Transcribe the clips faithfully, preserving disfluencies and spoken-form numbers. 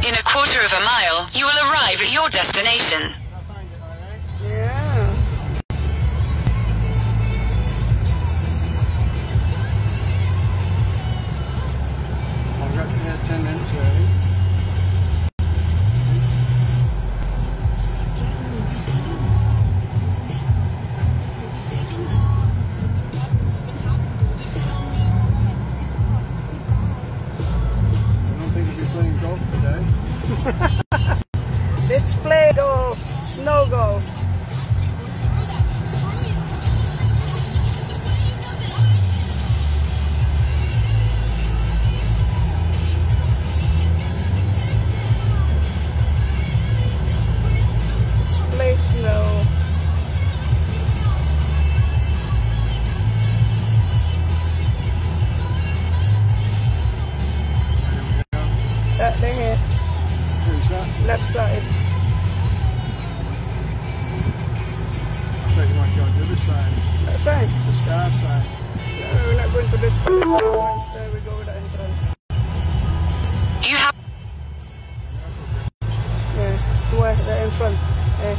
In a quarter of a mile, you will arrive at your destination. Yeah. I've got yeah, ten minutes already. Let's play golf, snow golf. Let's play snow. That thing here. Who's that? Left side. I thought you might go on the other side. That side? The scar side. No, we're not going to this place. Instead, we go with the entrance. You have... Yeah, where? They're in front. Yeah.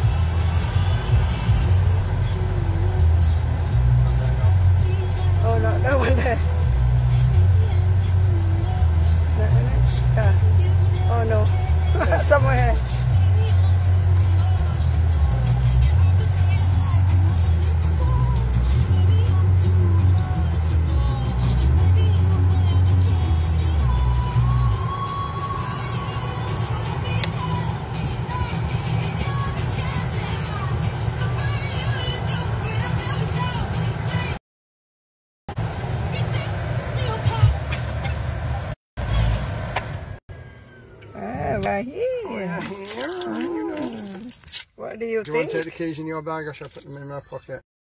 Oh, no, that one there. That one there? Yeah. Oh, no. Somewhere here. Right here. Oh, yeah, here. Mm. What do you Do you think? want to take the keys in your bag or shall I put them in my pocket?